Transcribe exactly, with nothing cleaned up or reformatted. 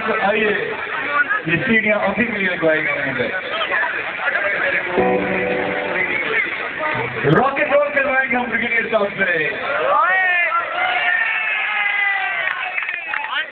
तो आइए ये सीढ़ियाँ अभी के लिए लगवाई गई हैं। रॉक एंड रोल करवाएंगे हम ब्रिगेडियर साहब से।